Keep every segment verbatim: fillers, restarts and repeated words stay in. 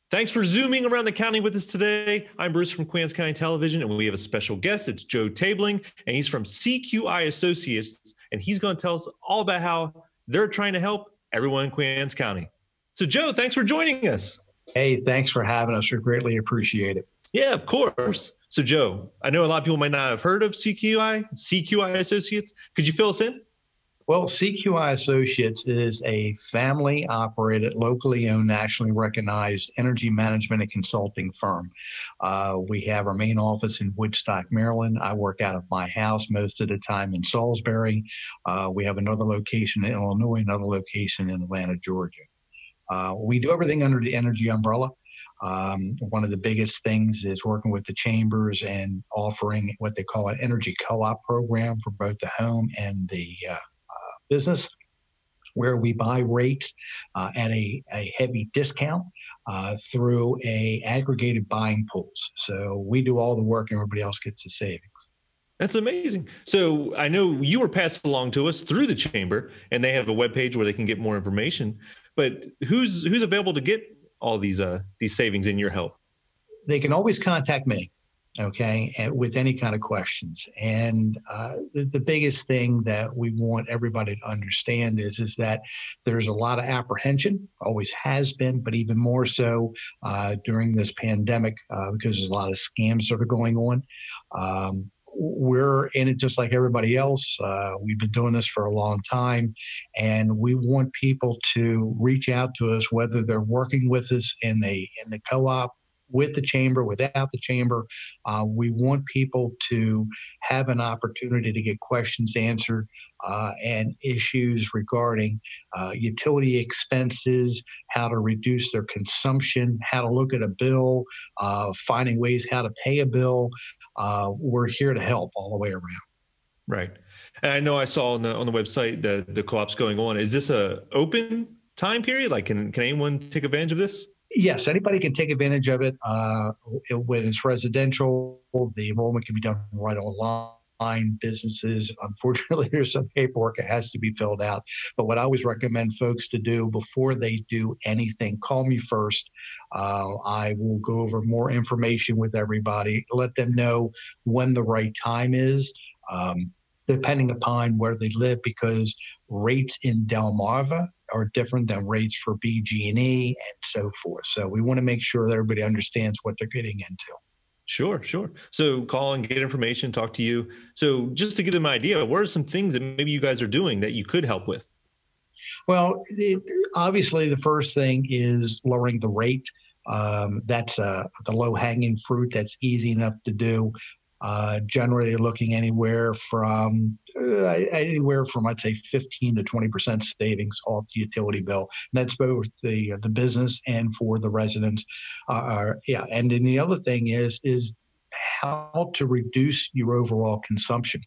Thanks for zooming around the county with us today. I'm Bruce from Queens County Television, and we have a special guest. It's Joe Tabeling, and he's from C Q I Associates, and he's going to tell us all about how they're trying to help everyone in Queens County. So, Joe, thanks for joining us. Hey, thanks for having us. We greatly appreciate it. Yeah, of course. So, Joe, I know a lot of people might not have heard of C Q I, C Q I Associates. Could you fill us in? Well, C Q I Associates is a family-operated, locally owned, nationally recognized energy management and consulting firm. Uh, we have our main office in Woodstock, Maryland. I work out of my house most of the time in Salisbury. Uh, we have another location in Illinois, another location in Atlanta, Georgia. Uh, we do everything under the energy umbrella. Um, one of the biggest things is working with the chambers and offering what they call an energy co-op program for both the home and the uh, business, where we buy rates uh, at a, a heavy discount uh, through a aggregated buying pools. So we do all the work and everybody else gets the savings. That's amazing. So I know you were passed along to us through the chamber, and they have a webpage where they can get more information. But who's who's available to get all these uh, these savings in your help? They can always contact me. Okay, and with any kind of questions. And uh, the, the biggest thing that we want everybody to understand is, is that there's a lot of apprehension, always has been, but even more so uh, during this pandemic uh, because there's a lot of scams that are going on. Um, we're in it just like everybody else. Uh, we've been doing this for a long time, and we want people to reach out to us, whether they're working with us in the in the co-op, with the chamber, without the chamber. Uh, we want people to have an opportunity to get questions answered uh, and issues regarding uh, utility expenses, how to reduce their consumption, how to look at a bill, uh, finding ways how to pay a bill. Uh, we're here to help all the way around. Right. And I know I saw on the on the website that the co-op's going on. Is this a open time period? Like, can, can anyone take advantage of this? Yes, anybody can take advantage of it. Uh, it when it's residential, the enrollment can be done right online. Businesses, unfortunately, there's some paperwork that has to be filled out. But what I always recommend folks to do before they do anything, call me first. Uh, I will go over more information with everybody, let them know when the right time is. Um, depending upon where they live, because rates in Delmarva are different than rates for B G and E and so forth. So we want to make sure that everybody understands what they're getting into. Sure, sure. So call and get information, talk to you. So just to give them an idea, what are some things that maybe you guys are doing that you could help with? Well, it, obviously the first thing is lowering the rate. Um, that's uh, the low-hanging fruit. That's easy enough to do. Uh, generally, you're looking anywhere from uh, anywhere from I'd say fifteen to twenty percent savings off the utility bill. And that's both the the business and for the residents. Uh, yeah, and then the other thing is is how to reduce your overall consumption.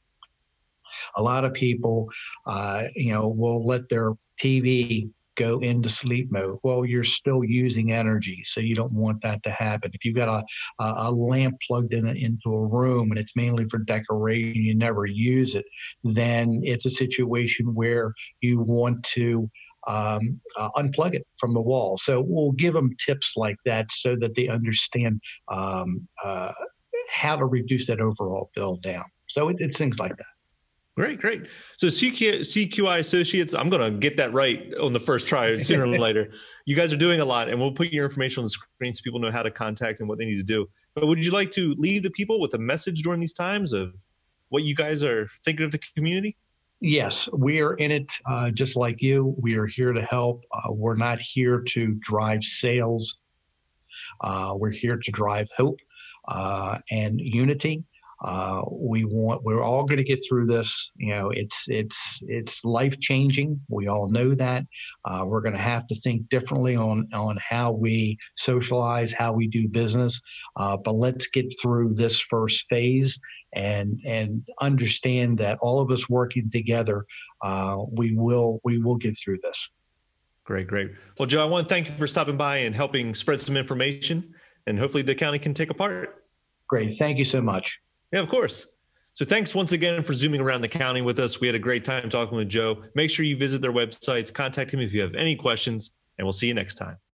A lot of people, uh, you know, will let their T V go into sleep mode. Well, you're still using energy, so you don't want that to happen. If you've got a, a, a lamp plugged in a, into a room and it's mainly for decoration, you never use it, then it's a situation where you want to um, uh, unplug it from the wall. So we'll give them tips like that so that they understand um, uh, how to reduce that overall bill down. So it, it's things like that. Great, great. So C Q I Associates, I'm going to get that right on the first try sooner or later. You guys are doing a lot, and we'll put your information on the screen so people know how to contact and what they need to do. But would you like to leave the people with a message during these times of what you guys are thinking of the community? Yes, we are in it uh, just like you. We are here to help. Uh, we're not here to drive sales. Uh, we're here to drive hope uh, and unity. Uh, we want, we're all going to get through this. You know, it's, it's, it's life changing. We all know that. Uh, we're going to have to think differently on, on how we socialize, how we do business. Uh, but let's get through this first phase and, and understand that all of us working together, uh, we will, we will get through this. Great, great. Well, Joe, I want to thank you for stopping by and helping spread some information, and hopefully the county can take a part. Great. Thank you so much. Yeah, of course. So thanks once again for zooming around the county with us. We had a great time talking with Joe. Make sure you visit their websites, contact him if you have any questions, and we'll see you next time.